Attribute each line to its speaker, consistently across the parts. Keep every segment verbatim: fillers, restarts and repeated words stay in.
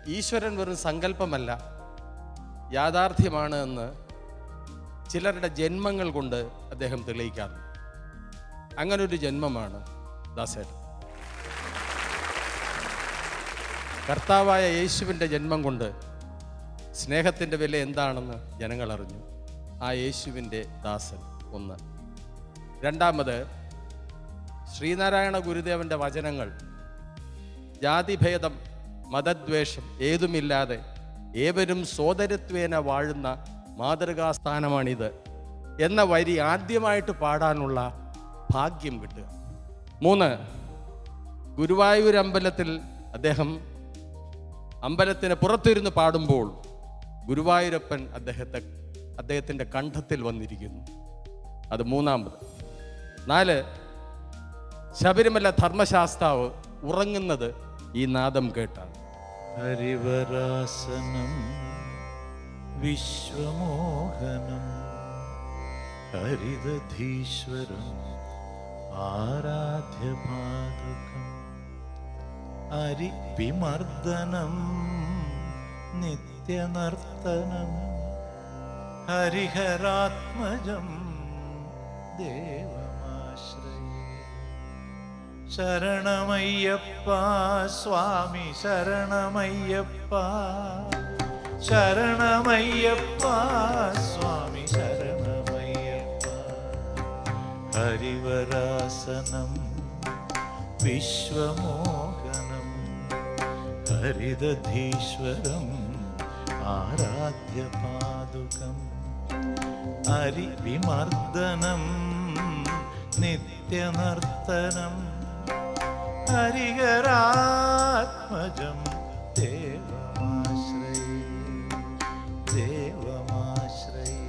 Speaker 1: ഈശ്വരൻ വെറും സങ്കല്പമല്ല, യാഥാർത്ഥ്യമാണ് എന്ന് ചിലരുടെ ജന്മങ്ങൾ കൊണ്ട് അദ്ദേഹം തെളിയിക്കാറുണ്ട്. അങ്ങനൊരു ജന്മമാണ് ദാസേട്ടൻ. കർത്താവായ യേശുവിൻ്റെ ജന്മം കൊണ്ട് സ്നേഹത്തിൻ്റെ വില എന്താണെന്ന് ജനങ്ങൾ അറിഞ്ഞു. ആ യേശുവിൻ്റെ ദാസൻ ഒന്ന്. രണ്ടാമത്, ശ്രീനാരായണ ഗുരുദേവൻ്റെ വചനങ്ങൾ ജാതിഭേദം മതദ്വേഷം ഏതുമില്ലാതെ ഏവരും സോദരത്വേന വാഴുന്ന മാതൃകാസ്ഥാനമാണിത് എന്ന വരി ആദ്യമായിട്ട് പാടാനുള്ള ഭാഗ്യം കിട്ടുക. മൂന്ന്, ഗുരുവായൂർ അമ്പലത്തിൽ അദ്ദേഹം അമ്പലത്തിന് പുറത്തിരുന്ന് പാടുമ്പോൾ ഗുരുവായൂരപ്പൻ അദ്ദേഹത്തെ അദ്ദേഹത്തിൻ്റെ കണ്ഠത്തിൽ വന്നിരിക്കുന്നു. അത് മൂന്നാമത്. നാല്, ശബരിമല ധർമ്മശാസ്താവ് ഉറങ്ങുന്നത് ഈ നാദം കേട്ടാണ്.
Speaker 2: ഹരിവരാസനം വിശ്വമോഹനം ഹരിദധീശ്വരം ആരാധ്യപാദകം ഹരിവിമർദ്ദനം നിത്യനർത്തനം ഹരിഹരാത്മജം ദേവമാശ്രയേ. ശരണമയ്യപ്പ സ്വാമി ശരണമയ്യപ്പ, ശരണമയ്യപ്പ സ്വാമി ശരണമയ്യപ്പ. ഹരിവരാസനം വിശ്വമോഹനം ഹരിദധീശ്വരം ആരാധ്യപാദുകം ഹരിവിമർദ്ദനം നിത്യനർത്തനം ഹരിഹരാത്മജം ദേവമാശ്രയേ ദേവമാശ്രയേ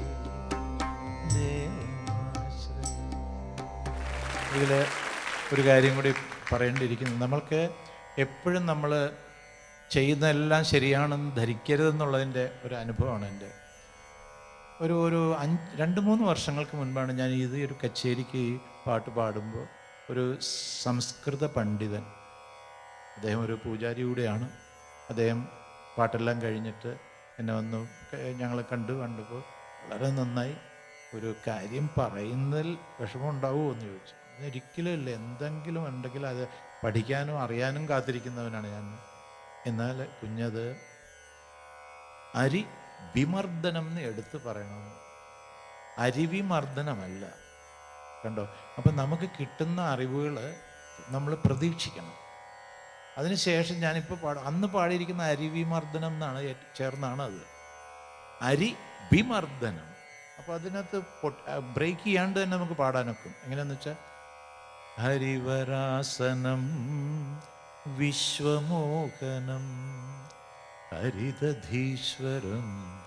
Speaker 2: ദേവമാശ്രയേ. ഇതിൽ ഒരു കാര്യം കൂടി പറയേണ്ടിയിരിക്കുന്നു. നമ്മൾക്ക് എപ്പോഴും നമ്മൾ ചെയ്യുന്നതെല്ലാം ശരിയാണെന്ന് ധരിക്കരുതെന്നുള്ളതിൻ്റെ ഒരു അനുഭവമാണ് എൻ്റെ. ഒരു ഒരു അഞ്ച് രണ്ട് മൂന്ന് വർഷങ്ങൾക്ക് മുൻപാണ് ഞാൻ ഇത് ഒരു കച്ചേരിക്ക് ഈ പാട്ട് പാടുമ്പോൾ ഒരു സംസ്കൃത പണ്ഡിതൻ, അദ്ദേഹം ഒരു പൂജാരി കൂടെയാണ്, അദ്ദേഹം പാട്ടെല്ലാം കഴിഞ്ഞിട്ട് എന്നെ വന്നു ഞങ്ങൾ കണ്ടു കണ്ടപ്പോൾ വളരെ നന്നായി, ഒരു കാര്യം പറയുന്നതിൽ വിഷമം ഉണ്ടാവുമോ എന്ന് ചോദിച്ചു. ഒരിക്കലും ഇല്ല, എന്തെങ്കിലും ഉണ്ടെങ്കിൽ അത് പഠിക്കാനും അറിയാനും കാത്തിരിക്കുന്നവനാണ് ഞാൻ. എന്നാൽ കുഞ്ഞത് അരി വിമർദ്ദനം എന്ന് എടുത്ത് പറയണമെന്ന്, അരിവിമർദ്ദനമല്ല. കണ്ടോ? അപ്പം നമുക്ക് കിട്ടുന്ന അറിവുകൾ നമ്മൾ പ്രതീക്ഷിക്കണം. അതിനുശേഷം ഞാനിപ്പോൾ പാട അന്ന് പാടിയിരിക്കുന്ന അരിവിമർദ്ദനം എന്നാണ് ചേർന്നാണ് അത് അരി വിമർദ്ദനം. അപ്പോൾ അതിനകത്ത് ബ്രേക്ക് ചെയ്യാണ്ട് തന്നെ നമുക്ക് പാടാനൊക്കും. എങ്ങനെയാണെന്ന് വെച്ചാൽ ഹരിവരാസനം വിശ്വമോഹനം ഹരിദധീശ്വരം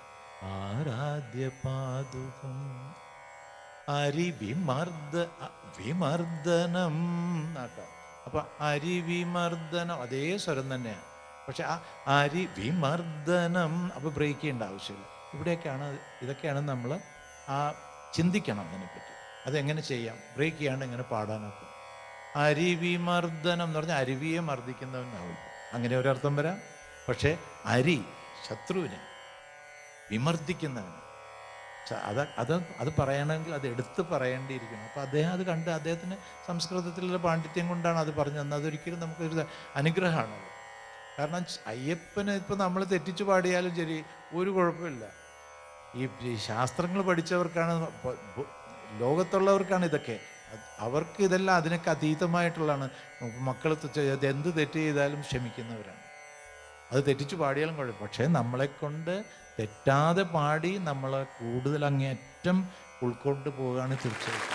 Speaker 2: ആരാധ്യപാദുകം അരിവിമർദ്ദ വിമർദ്ദനം നാട്ടോ. അപ്പൊ അരിവിമർദ്ദനം അതേ സ്വരം തന്നെയാണ്, പക്ഷെ ആ അരിവിമർദ്ദനം അപ്പൊ ബ്രേക്ക് ചെയ്യേണ്ട ആവശ്യമില്ല. ഇവിടെയൊക്കെയാണ് ഇതൊക്കെയാണ് നമ്മൾ ആ ചിന്തിക്കണം അതിനെപ്പറ്റി. അതെങ്ങനെ ചെയ്യാം, ബ്രേക്ക് ചെയ്യാണ്ട് എങ്ങനെ പാടാനൊക്കെ. അരിവിമർദ്ദനം എന്ന് പറഞ്ഞാൽ അരുവിയെ മർദ്ദിക്കുന്നവനാവും, അങ്ങനെ ഒരർത്ഥം വരാം. പക്ഷേ അരി ശത്രുവിനെ വിമർദ്ദിക്കുന്നവന് അത് അത് അത് പറയണമെങ്കിൽ അത് എടുത്ത് പറയേണ്ടിയിരിക്കണം. അപ്പോൾ അദ്ദേഹം അത് കണ്ട് അദ്ദേഹത്തിന് സംസ്കൃതത്തിലുള്ള പാണ്ഡിത്യം കൊണ്ടാണ് അത് പറഞ്ഞു തന്നത്. അതൊരിക്കലും നമുക്കൊരു അനുഗ്രഹമാണത്. കാരണം അയ്യപ്പനെ ഇപ്പം നമ്മൾ തെറ്റിച്ചു പാടിയാലും ശരി ഒരു കുഴപ്പമില്ല. ഈ ശാസ്ത്രങ്ങൾ പഠിച്ചവർക്കാണ്, ലോകത്തുള്ളവർക്കാണ് ഇതൊക്കെ, അവർക്ക് ഇതെല്ലാം അതിനൊക്കെ അതീതമായിട്ടുള്ളതാണ്. മക്കൾ എന്ത് തെറ്റ് ചെയ്താലും ക്ഷമിക്കുന്നവരാണ്. അത് തെറ്റിച്ചു പാടിയാലും കുഴപ്പം. പക്ഷേ നമ്മളെക്കൊണ്ട് തെറ്റാതെ പാടി നമ്മളെ കൂടുതൽ അങ്ങേയറ്റം ഉൾക്കൊണ്ട് പോവുകയാണ് തീർച്ചയായിട്ടും.